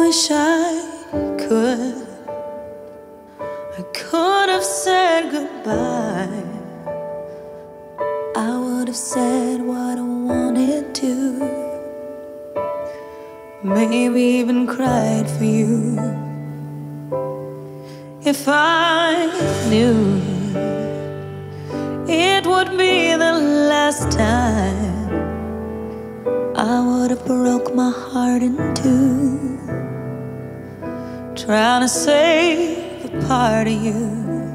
wish I could. I could have said goodbye. I would have said what I wanted to. Maybe even cried for you. If I knew it would be the last time, I would have broke my heart in two, trying to save a part of you.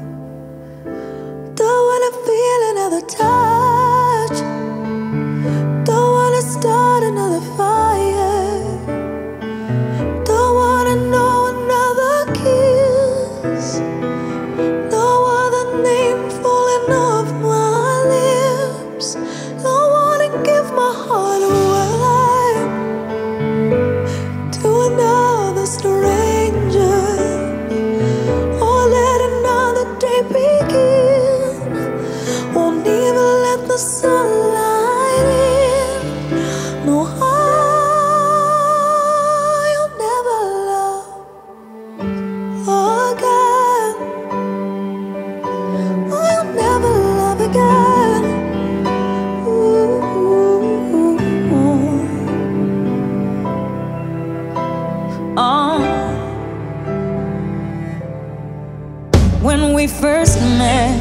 Don't wanna feel another touch, don't wanna start another fire, don't wanna know another kiss, no other name falling off my lips. Don't wanna give my heart away to another stranger, or let another day begin. Won't even let the sunlight in. No, I'll never love again. I'll never love again. When we first met,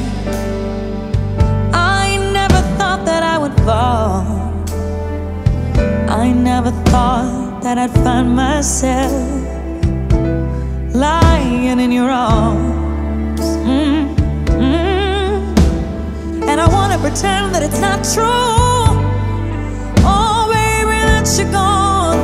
I never thought that I would fall. I never thought that I'd find myself lying in your arms. And I wanna pretend that it's not true. Oh baby, that you're gone.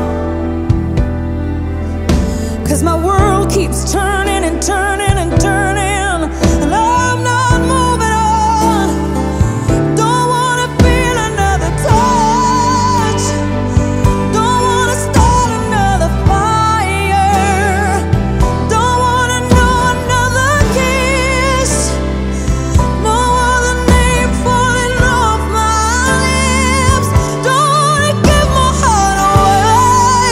'Cause my world keeps turning and turning and turning, and I'm not moving on. Don't wanna feel another touch, don't wanna start another fire, don't wanna know another kiss, no other name falling off my lips. Don't wanna give my heart away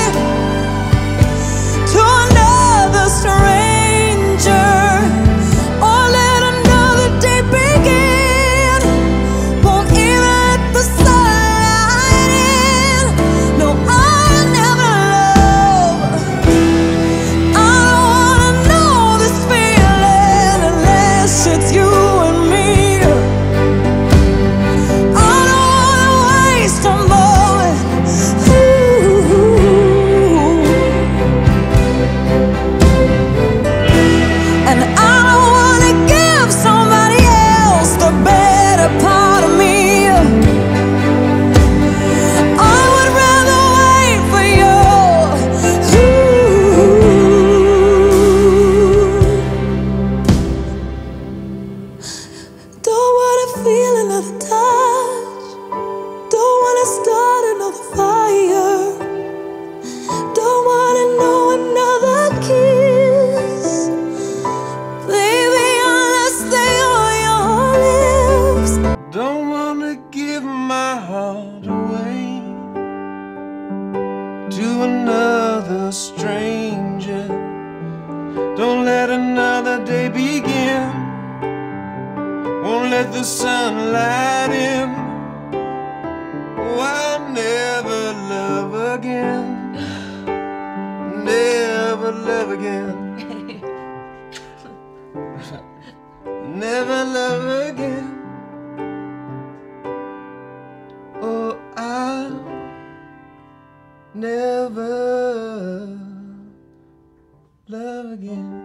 to another stranger, or let another day begin. Won't even let the sunlight in. No, I'll never love. I don't wanna know this feeling unless it's you and me. I don't wanna waste a moment. And I don't wanna give somebody else the better part of me. I would rather wait for you. Don't wanna feel another touch, don't wanna start another fire, don't wanna know another kiss, baby, unless they are your lips. Don't wanna give my heart away to another stranger. Don't let another day begin. Won't let the sunlight in. Oh, I'll never love again. Never love again. Never love again. Oh, I'll never love again.